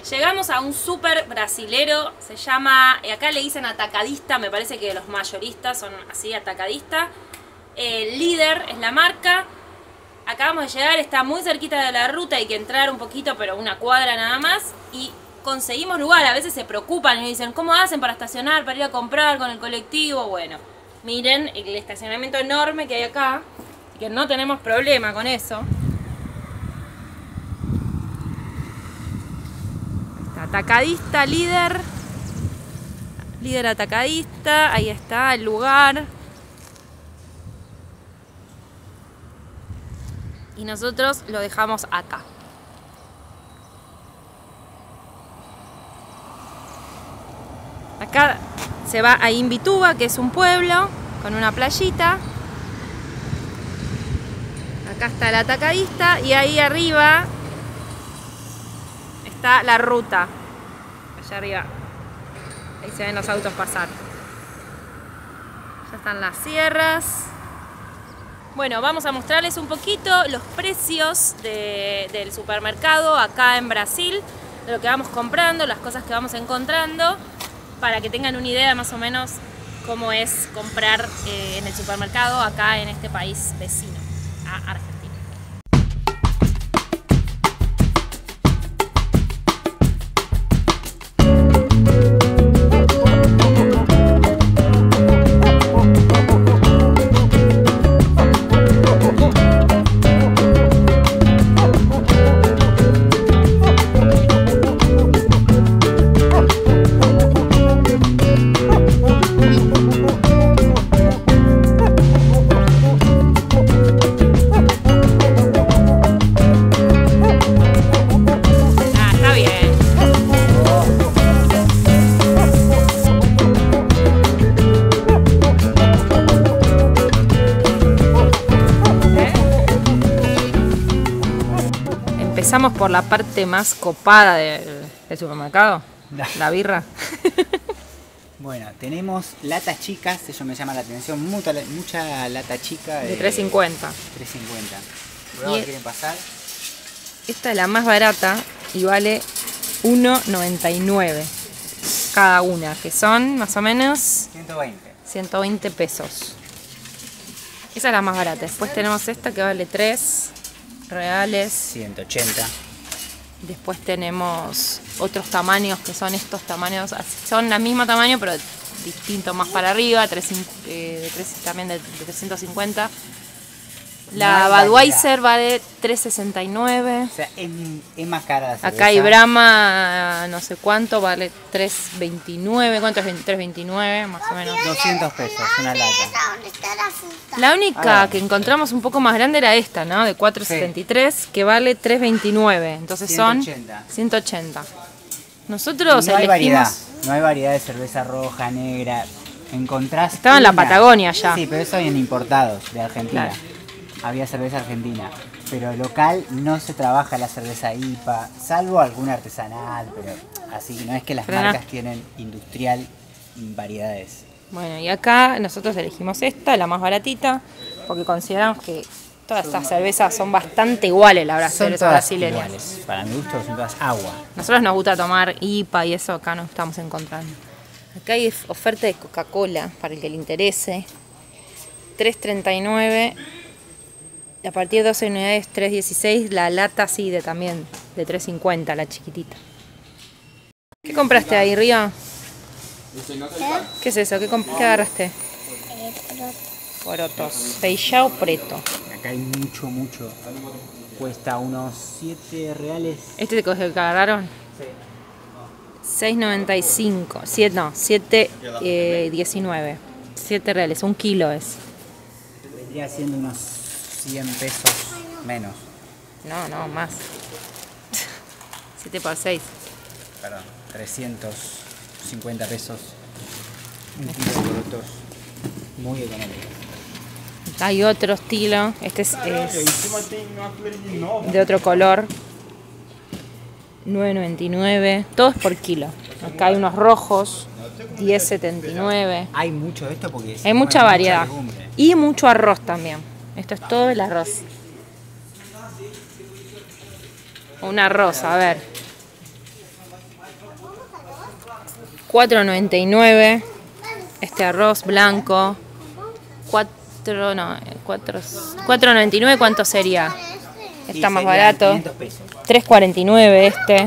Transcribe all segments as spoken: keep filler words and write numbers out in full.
Llegamos a un súper brasilero, se llama, acá le dicen atacadista, me parece que los mayoristas son así, atacadista. Eh, Líder es la marca. Acabamos de llegar, está muy cerquita de la ruta, hay que entrar un poquito, pero una cuadra nada más. Y conseguimos lugar, a veces se preocupan y dicen, ¿cómo hacen para estacionar, para ir a comprar con el colectivo? Bueno, miren el estacionamiento enorme que hay acá, que no tenemos problema con eso. Atacadista, líder, líder atacadista, ahí está el lugar. Y nosotros lo dejamos acá. Acá se va a Imbituba, que es un pueblo con una playita. Acá está el atacadista y ahí arriba está la ruta. Allá arriba. Ahí se ven los autos pasar. Ya están las sierras. Bueno, vamos a mostrarles un poquito los precios de, del supermercado acá en Brasil, de lo que vamos comprando, las cosas que vamos encontrando, para que tengan una idea más o menos cómo es comprar eh, en el supermercado acá en este país vecino a Argentina. Empezamos por la parte más copada del, del supermercado, no. La birra. Bueno, tenemos latas chicas, eso me llama la atención, mucha, mucha lata chica. De, de tres cincuenta. tres cincuenta. ¿Prueba quieren pasar? Esta es la más barata y vale uno noventa y nueve cada una, que son más o menos ciento veinte. ciento veinte pesos. Esa es la más barata. Después tenemos esta que vale tres reales. ciento ochenta. Después tenemos otros tamaños que son estos tamaños, son el mismo tamaño pero distinto, más para arriba, tres, eh, de tres, también de, de trescientos cincuenta. La no Budweiser vale tres sesenta y nueve. O sea, es, es más cara la cerveza. Acá hay Brahma, no sé cuánto, vale tres veintinueve. ¿Cuánto es? tres veintinueve, más o menos. doscientos pesos, una lata. La única que encontramos un poco más grande era esta, ¿no? De cuatro setenta y tres, sí, que vale tres veintinueve. Entonces ciento ochenta. Son ciento ochenta. Nosotros no elegimos... hay variedad, no hay variedad de cerveza roja, negra. Encontrás. Estaba en la Patagonia ya. Sí, pero eso habían importados de Argentina. Claro. Había cerveza argentina, pero local no se trabaja la cerveza I P A, salvo alguna artesanal, pero así, no es que las Frena. marcas tienen industrial variedades. Bueno, y acá nosotros elegimos esta, la más baratita, porque consideramos que todas estas cervezas son bastante iguales, la verdad, cerveza brasileña. Iguales. Para mi gusto son todas agua. Nosotros nos gusta tomar I P A y eso acá no estamos encontrando. Acá hay oferta de Coca-Cola, para el que le interese, tres treinta y nueve. A partir de doce unidades, tres dieciséis, la lata sí, de también, de tres cincuenta, la chiquitita. ¿Qué compraste ahí, Río? ¿Eh? ¿Qué es eso? ¿Qué, ¿Qué agarraste? Eh, Porotos. Feijão preto. Acá hay mucho, mucho. Cuesta unos siete reales. ¿Este te agarraron? Sí. seis noventa y cinco. siete, no, siete diecinueve. siete reales, un kilo es. Vendría siendo unos cien pesos menos. No, no, más. siete por seis. Perdón, trescientos cincuenta pesos. Un kilo de porotos. Muy económico. Hay otro estilo. Este es, es de otro color. nueve noventa y nueve. Todo es por kilo. Acá hay unos rojos. diez setenta y nueve. Hay mucho de esto porque hay mucha variedad. Y mucho arroz también. Esto es todo el arroz. Un arroz, a ver. cuatro noventa y nueve. Este arroz blanco. cuatro, no, cuatro noventa y nueve, ¿cuánto sería? Está más barato. tres cuarenta y nueve este.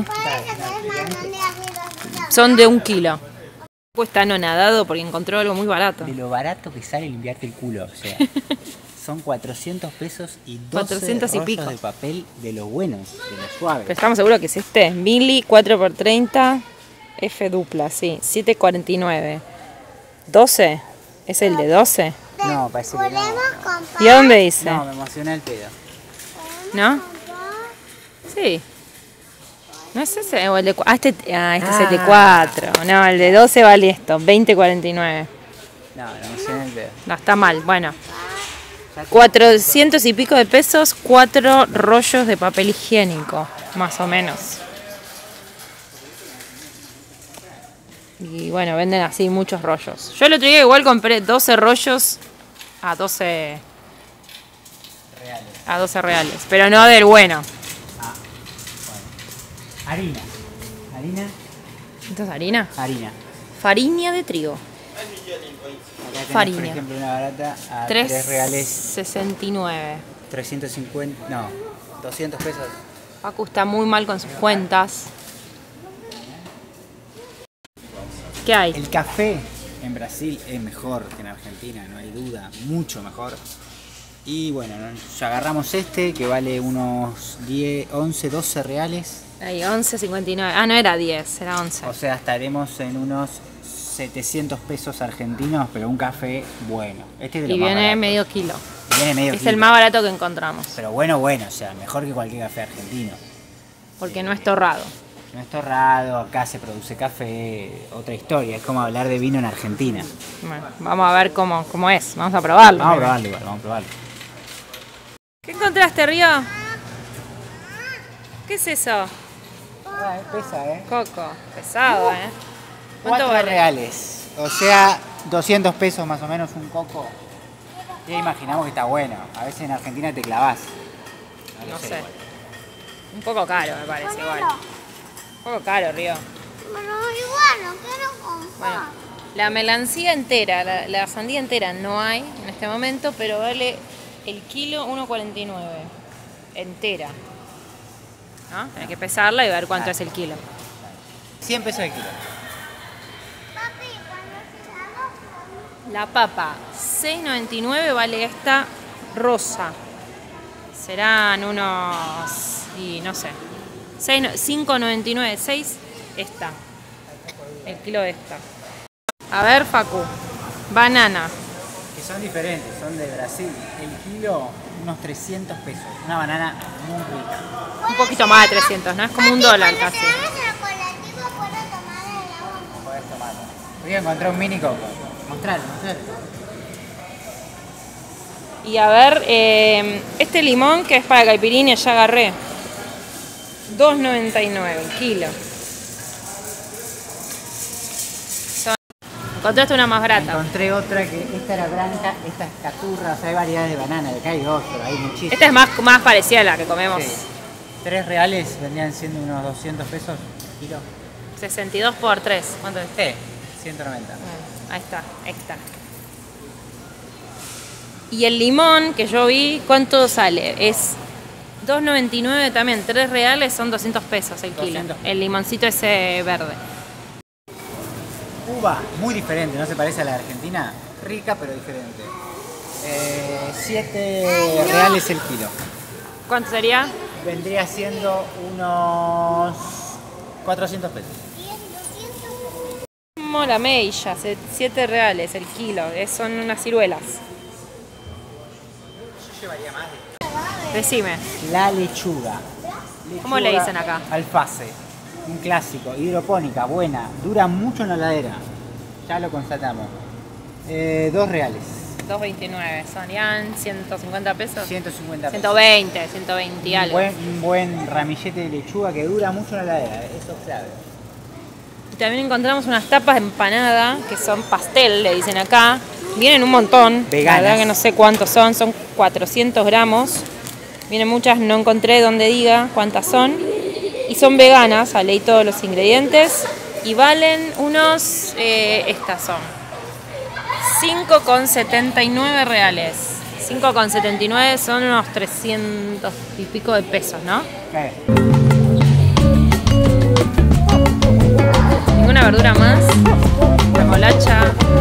Son de un kilo. Está anonadado porque encontró algo muy barato. De lo barato que sale limpiarte el culo, o sea. Son cuatrocientos pesos y doce cuatrocientos y rollos pico. de papel de los buenos, de los suaves. Pero estamos seguros que es este. Mili cuatro por treinta. F dupla, sí. siete cuarenta y nueve. ¿doce? ¿Es el de doce? No, parece que no. ¿Y a dónde dice? No, me emocioné el pedo. ¿No? Sí. ¿No es ese? O el de, ah, este, ah, este ah. es el de cuatro. No, el de doce vale esto. veinte cuarenta y nueve. No, me emocioné el pedo. No, está mal. Bueno. cuatrocientos y pico de pesos, cuatro rollos de papel higiénico, más o menos. Y bueno, venden así muchos rollos. Yo el otro día igual compré doce rollos a doce reales. A doce reales, pero no del bueno. Ah, bueno. Harina. Harina. ¿Esto es harina? Harina. Farina de trigo. Farina. Por ejemplo, una barata a tres tres reales. sesenta y nueve. trescientos cincuenta, no, doscientos pesos. Pacu está muy mal con sus cuentas. ¿Qué hay? El café en Brasil es mejor que en Argentina, no hay duda, mucho mejor. Y bueno, ya agarramos este que vale unos diez, once, doce reales. Ahí, once cincuenta y nueve. Ah, no era diez, era once. O sea, estaremos en unos setecientos pesos argentinos, pero un café bueno. Este es de lo y más viene barato. medio kilo. Viene medio es kilo. el más barato que encontramos. Pero bueno, bueno, o sea, mejor que cualquier café argentino. Porque no es torrado. No es torrado, acá se produce café, otra historia, es como hablar de vino en Argentina. Bueno, vamos a ver cómo, cómo es, vamos a probarlo. Vamos a probarlo igual, vamos a probarlo. ¿Qué encontraste, Río? ¿Qué es eso? Ah, pesa, ¿eh? Coco, pesado, ¿eh? ¿Cuánto Cuatro vale? reales, o sea, doscientos pesos más o menos un coco. Ya imaginamos que está bueno, a veces en Argentina te clavás. No, no sé. sé. Un poco caro me parece igual. Un poco caro, Río. Pero igual, no quiero comprar. Bueno, la melancía entera, la, la sandía entera no hay en este momento, pero vale el kilo uno cuarenta y nueve. Entera. ¿No? Hay que pesarla y ver cuánto ah. es el kilo. cien pesos el kilo. Papi, ¿cuándo se la papa, seis noventa y nueve vale esta rosa. Serán unos, y no sé, cinco noventa y nueve, seis esta. El kilo de esta. A ver, Facu, banana. Que son diferentes, son de Brasil. El kilo, unos trescientos pesos. Una banana muy rica. Un poquito más de trescientos, ¿no? Es como un dólar casi. Podés tomarlo. Voy a encontrar un mini coco. Mostralo, mostralo. Y a ver, eh, este limón que es para caipirinha ya agarré. dos noventa y nueve el kilo. Son... Encontraste una más barata. Encontré otra que esta era blanca, esta es caturra, o sea, hay variedades de banana, de acá hay dos, pero hay muchísimas. Esta es más, más parecida a la que comemos. Sí. Tres reales vendrían siendo unos doscientos pesos kilo. sesenta y dos por tres, ¿cuánto es? Sí, ciento noventa. Bueno, ahí está, esta. Y el limón que yo vi, ¿cuánto sale? Es dos noventa y nueve también, tres reales son doscientos pesos el kilo. doscientos. El limoncito ese verde. Uva, muy diferente, no se parece a la de Argentina, rica pero diferente. Eh, siete reales el kilo. ¿Cuánto sería? Vendría siendo unos cuatrocientos pesos. Como la meilla, siete reales el kilo, son unas ciruelas. Yo llevaría más de... Decime. La lechuga. lechuga. ¿Cómo le dicen acá? Alface. Un clásico, hidropónica, buena, dura mucho en la heladera. Ya lo constatamos. Eh, dos reales. dos veintinueve, sonían ciento cincuenta pesos. ciento cincuenta pesos. ciento veinte, ciento veinte y algo. Un buen, un buen ramillete de lechuga que dura mucho en la heladera, eso es clave. Y también encontramos unas tapas de empanada que son pastel, le dicen acá. Vienen un montón. Veganas. La verdad que no sé cuántos son, son cuatrocientos gramos. Vienen muchas, no encontré donde diga cuántas son. Y son veganas, leí todos los ingredientes. Y valen unos, eh, estas son cinco con setenta y nueve reales. cinco con setenta y nueve son unos trescientos y pico de pesos, ¿no? ¿Qué? Ninguna verdura más. Remolacha.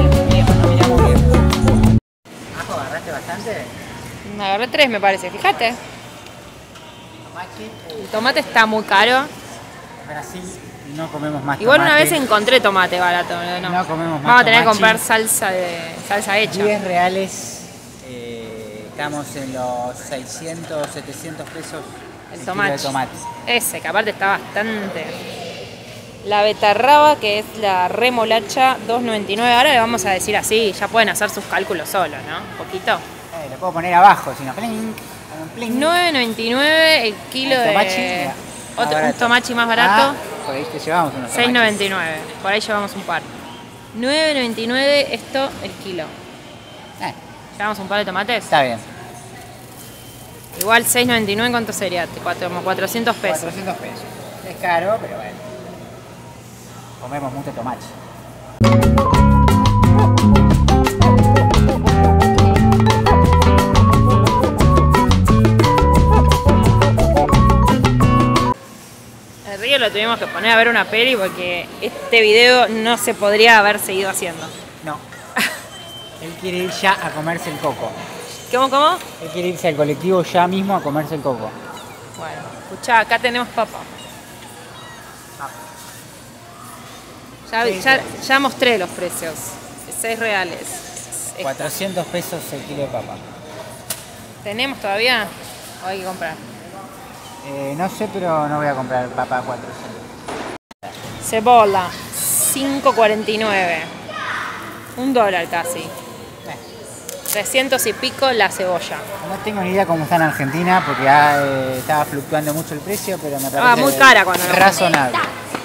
¿Ajo agarraste bastante? Me agarré tres, me parece, fíjate. Tomate. El tomate está muy caro. Brasil no comemos más Igual tomate. una vez encontré tomate barato, ¿no? No comemos más Vamos a tener que tomachi. comprar salsa de salsa hecha. diez reales, eh, estamos en los seiscientos, setecientos pesos El kilo tomate. de tomate. Ese, que aparte está bastante. La betarraba, que es la remolacha, dos noventa y nueve. Ahora le vamos a decir así, ya pueden hacer sus cálculos solos, ¿no? Un poquito. Eh, lo puedo poner abajo, si no, pling, un pling. nueve noventa y nueve el kilo El tomachi, de... mira, más Otro, un barato. tomachi más barato. Ah, por ahí te llevamos unos seis tomachis. noventa y nueve. Por ahí llevamos un par. nueve noventa y nueve esto el kilo. Eh, ¿Llevamos un par de tomates? está bien. Igual seis noventa y nueve, ¿cuánto sería? Cuatro- como cuatrocientos pesos. cuatrocientos pesos. Es caro, pero bueno. Comemos mucho tomate. El río lo tuvimos que poner a ver una peli porque este video no se podría haber seguido haciendo. No. Él quiere ir ya a comerse el coco. ¿Cómo, cómo? Él quiere irse al colectivo ya mismo a comerse el coco. Bueno, escuchá, acá tenemos papa. Ya, Sí, ya, sí. ya mostré los precios. seis reales. Esta. cuatrocientos pesos el kilo de papa. ¿Tenemos todavía? ¿O hay que comprar? Eh, no sé, pero no voy a comprar papa a cuatrocientos. Cebolla, cinco cuarenta y nueve. Un dólar casi. Eh, trescientos y pico la cebolla. no tengo ni idea cómo está en Argentina porque ah, eh, estaba fluctuando mucho el precio, pero me parece Ah, muy cara cuando lo razonable.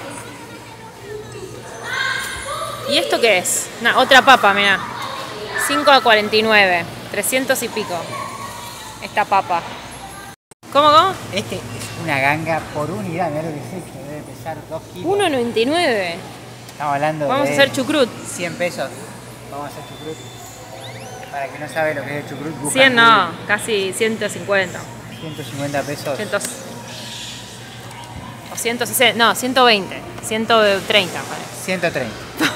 ¿Y esto qué es? Nah, otra papa, mirá. cinco a cuarenta y nueve. trescientos y pico. Esta papa. ¿Cómo, cómo? Este es una ganga por unidad, mirá lo que es esto, debe pesar dos kilos. uno noventa y nueve. Estamos hablando Vamos de a hacer chucrut. cien pesos. Vamos a hacer chucrut. Para que no sabe lo que es el chucrut, busca cien en no, Google. casi ciento cincuenta. ciento cincuenta pesos. cien. O ciento sesenta. No, ciento veinte. ciento treinta. parece. ciento treinta.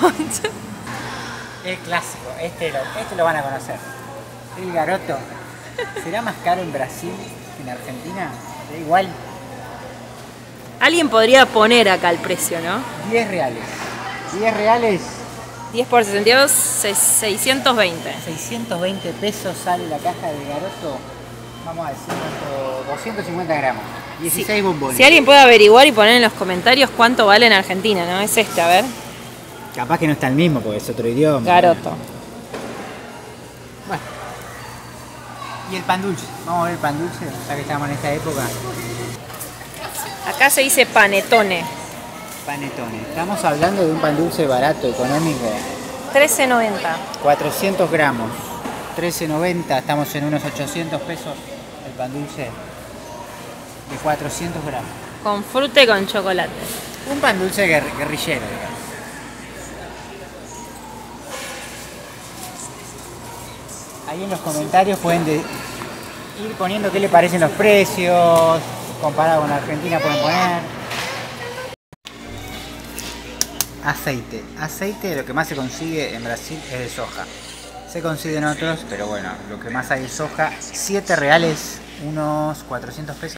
El clásico, este lo, este lo van a conocer. El garoto. ¿Será más caro en Brasil que en Argentina? Da igual, Alguien podría poner acá el precio, ¿no? diez reales. diez reales, diez por sesenta y dos, se- seiscientos veinte. seiscientos veinte pesos sale la caja de garoto. Vamos a decir cuánto, doscientos cincuenta gramos. dieciséis bombones. Si alguien puede averiguar y poner en los comentarios cuánto vale en Argentina, ¿no? Es este, a ver. Capaz que no está el mismo porque es otro idioma. Garoto. Bueno. Y el pan dulce. Vamos a ver el pan dulce, ya que estamos en esta época. Acá se dice panetone. Panetone. Estamos hablando de un pan dulce barato, económico. trece noventa. cuatrocientos gramos. trece noventa. Estamos en unos ochocientos pesos el pan dulce de cuatrocientos gramos. Con fruta y con chocolate. Un pan dulce guer- guerrillero, digamos. Ahí en los comentarios pueden de- ir poniendo qué les parecen los precios, comparado con Argentina pueden poner. Aceite. Aceite lo que más se consigue en Brasil es de soja. Se consiguen otros, pero bueno, lo que más hay es soja. siete reales, unos cuatrocientos pesos.